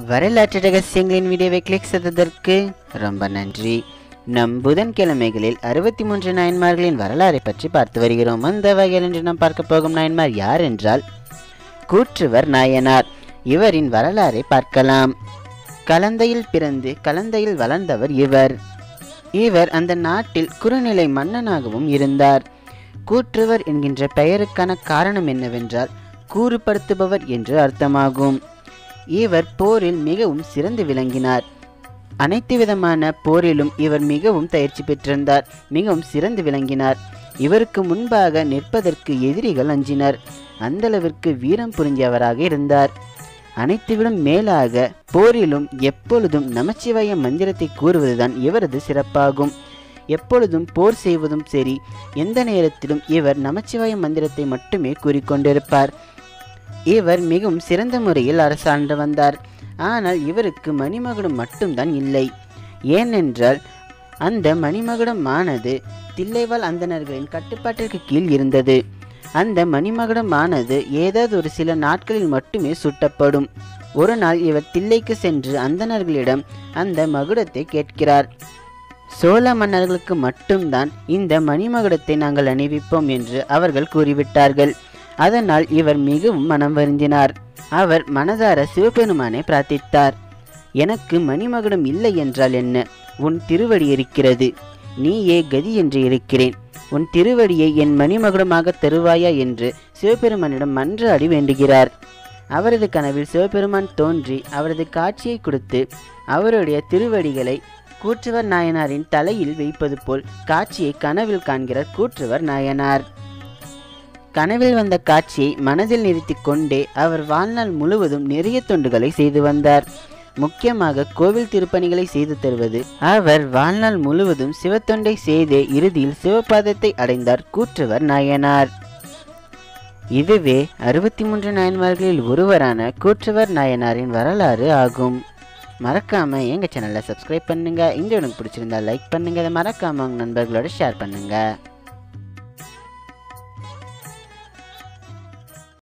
வரலாற்று ரகசியங்களின் வீடியோவை கிளிக் செய்ததற்கு ரொம்ப நன்றி. நம் புதன்கிழமைகளில் 63 நாயன்மார்களின் வரலாறை பற்றி பார்த்து வருகிறோம். அந்த வகையில் இன்று நாம் பார்க்க போகும் நாயன்மார் யார் என்றால் கூற்றுவர் நாயனார். இவரின் வரலாறை பார்க்கலாம். கலந்தையில் பிறந்து கலந்தையில் வளர்ந்தவர் இவர் அந்த நாட்டில் குறுநிலை மன்னனாகவும் இருந்தார். கூற்றுவர் என்கின்ற பெயருக்கான காரணம் என்னவென்றால் கூறுபடுத்துபவர் என்று அர்த்தமாகும். இவர் போரில் மிகவும் சிறந்து விளங்கினார். அனைத்து விதமான போரிலும் இவர் மிகவும் பயிற்சி பெற்றிருந்தார், மிகவும் சிறந்து விளங்கினார். இவருக்கு முன்பாக நிற்பதற்கு எதிரிகள் அஞ்சினர். அந்த அளவிற்கு வீரம் புரிஞ்சவராக இருந்தார். அனைத்துவிடும் மேலாக போரிலும் எப்பொழுதும் நமச்சிவாய மந்திரத்தை கூறுவதுதான் இவரது சிறப்பாகும். எப்பொழுதும் போர் செய்வதும் சரி, எந்த நேரத்திலும் இவர் நமச்சிவாய மந்திரத்தை மட்டுமே கூறிக்கொண்டிருப்பார். இவர் மிகவும் சிறந்த முறையில் அரசாண்டு வந்தார். ஆனால் இவருக்கு மணிமகுடம் மட்டும்தான் இல்லை. ஏனென்றால் அந்த மணிமகுடமானது தில்லைவாழ் அந்தணர்களின் கட்டுப்பாட்டிற்கு கீழ் இருந்தது. அந்த மணிமகுடமானது ஏதாவது ஒரு சில நாட்களில் மட்டுமே சுட்டப்படும். ஒரு நாள் இவர் தில்லைக்கு சென்று அந்தணர்களிடம் அந்த மகுடத்தை கேட்கிறார். சோழ மன்னர்களுக்கு மட்டும்தான் இந்த மணிமகுடத்தை நாங்கள் அணிவிப்போம் என்று அவர்கள் கூறிவிட்டார்கள். அதனால் இவர் மிகவும் மனம் வருந்தினார். அவர் மனதார சிவபெருமானை பிரார்த்தித்தார். எனக்கு மணிமகுடம் இல்லை என்றால் என்ன? உன் திருவடி இருக்கிறது, நீயே கதி என்று இருக்கிறேன். உன் திருவடியை என் மணிமகுடமாக தருவாயா என்று சிவபெருமானிடம் மன்றாடி வேண்டுகிறார். அவரது கனவில் சிவபெருமான் தோன்றி அவரது காட்சியை கொடுத்து அவருடைய திருவடிகளை கூற்றுவர் நாயனாரின் தலையில் வைப்பது போல் காட்சியை கனவில் காண்கிறார் கூற்றுவர் நாயனார். கனவில் வந்த காட்சியை மனதில் நிறுத்தி கொண்டே அவர் வாழ்நாள் முழுவதும் நிறைய தொண்டுகளை செய்து வந்தார். முக்கியமாக கோவில் திருப்பணிகளை செய்து தருவது. அவர் வாழ்நாள் முழுவதும் சிவத்தொண்டை செய்தே இறுதியில் சிவபாதத்தை அடைந்தார் கூற்றுவர் நாயனார். இதுவே 63 நாயன்மார்களில் ஒருவரான கூற்றுவர் நாயனாரின் வரலாறு ஆகும். மறக்காம எங்க சேனலை சப்ஸ்கிரைப் பண்ணுங்க. இந்த எனக்கு பிடிச்சிருந்தா லைக் பண்ணுங்க. அதை மறக்காம உங்க நண்பர்களோட ஷேர் பண்ணுங்க.